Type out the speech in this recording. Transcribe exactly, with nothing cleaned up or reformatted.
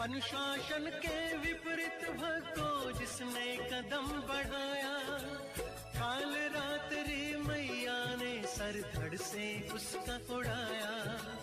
अनुशासन के विपरीत भक्तों जिसने कदम बढ़ाया, काल रात्रि मैया ने सर धड़ से उसका उड़ाया।